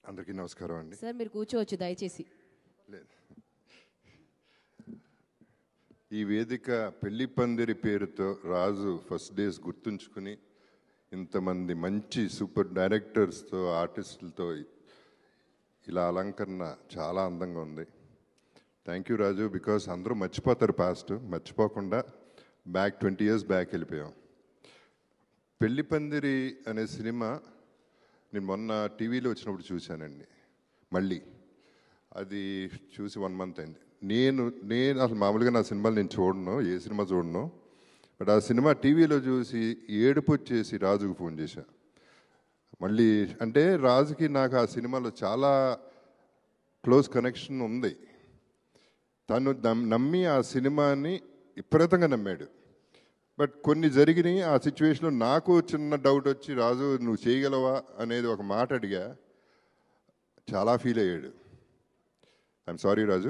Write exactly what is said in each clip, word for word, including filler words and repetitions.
అందరికీ నమస్కారం అండి. సార్ మీరు కూర్చోవచ్చు దయచేసి. ఈ వేదిక పెళ్లి పందిరి పేరుతో రాజు ఫస్ట్ డేస్ గుర్తుంచుకుని ఇంతమంది మంచి సూపర్ డైరెక్టర్స్తో ఆర్టిస్టులతో ఇలా అలంకరణ చాలా అందంగా ఉంది. Thank you Raju. బికాస్ అందరూ మర్చిపోతారు పాస్ట్, మర్చిపోకుండా బ్యాక్ ట్వంటీ ఇయర్స్ బ్యాక్ వెళ్ళిపోయాం. పెళ్లి పందిరి అనే సినిమా నేను మొన్న టీవీలో వచ్చినప్పుడు చూశానండి. మళ్ళీ అది చూసి వన్ మంత్ అయింది. నేను నేను అసలు మామూలుగా నా సినిమాలు నేను చూడను, ఏ సినిమా చూడను. బట్ ఆ సినిమా టీవీలో చూసి ఏడుపు వచ్చేసి రాజుకు ఫోన్ చేశా. మళ్ళీ అంటే రాజుకి నాకు ఆ సినిమాలో చాలా క్లోజ్ కనెక్షన్ ఉంది. తను నమ్మి ఆ సినిమాని విపరీతంగా నమ్మాడు. బట్ కొన్ని జరిగినాయి. ఆ సిచ్యువేషన్లో నాకు చిన్న డౌట్ వచ్చి, రాజు నువ్వు చేయగలవా అనేది ఒక మాట అడిగా. చాలా ఫీల్ అయ్యాడు. I'm sorry Raju.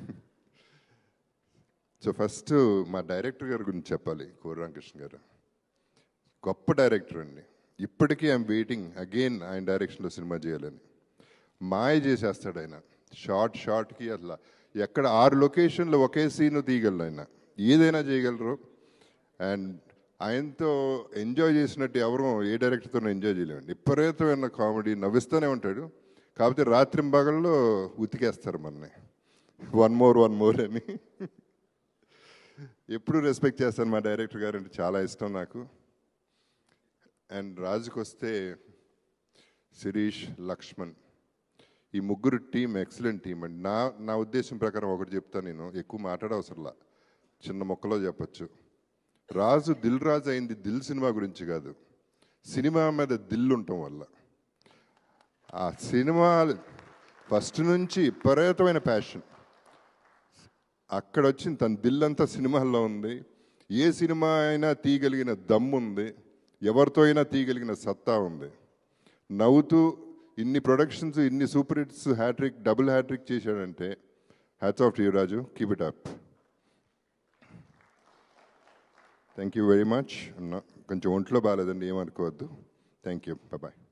So first మా డైరెక్టర్ గారి గురించి చెప్పాలి. కోరి రామకృష్ణ గారు గొప్ప డైరెక్టర్ అండి. ఇప్పటికీ ఐఎమ్ వెయిటింగ్ అగైన్ ఆయన డైరెక్షన్లో సినిమా చేయాలని. మాయ చేసేస్తాడు ఆయన. షార్ట్ షార్ట్కి అట్లా ఎక్కడ ఆరు లొకేషన్లో ఒకే సీను తీయగలరు ఆయన. ఏదైనా చేయగలరు. అండ్ ఆయనతో ఎంజాయ్ చేసినట్టు ఎవరు ఏ డైరెక్టర్తో ఎంజాయ్ చేయలేమండి. విపరీతమైన కామెడీ, నవ్విస్తూనే ఉంటాడు. కాకపోతే రాత్రింబగల్లో ఉతికేస్తారు మనని, వన్ మోర్ వన్ మోర్ అని. ఎప్పుడు రెస్పెక్ట్ చేస్తాను మా డైరెక్టర్ గారు అంటే చాలా ఇష్టం నాకు. అండ్ రాజుకి వస్తే శిరీష్, లక్ష్మణ్, ఈ ముగ్గురు టీం ఎక్సలెంట్ టీం అండి. నా నా ఉద్దేశం ప్రకారం ఒకటి చెప్తాను, నేను ఎక్కువ మాట్లాడవసరంలా, చిన్న మొక్కలో చెప్పచ్చు. రాజు దిల్ రాజు అయింది దిల్ సినిమా గురించి కాదు, సినిమా మీద దిల్ ఉండటం వల్ల. ఆ సినిమా ఫస్ట్ నుంచి విపరీతమైన ప్యాషన్ అక్కడ వచ్చింది. తన దిల్ అంతా సినిమాల్లో ఉంది. ఏ సినిమా అయినా తీయగలిగిన దమ్ము ఉంది, ఎవరితో అయినా తీయగలిగిన సత్తా ఉంది. నవ్వుతూ ఇన్ని ప్రొడక్షన్స్, ఇన్ని super hits, hat trick, double hat trick చేశాడంటే hats off to you Raju. Keep it up. Thank you very much. కొంచెం ఒంట్లో బాగాలేదండి, ఏమనుకోవద్దు. Thank you. బాయ్.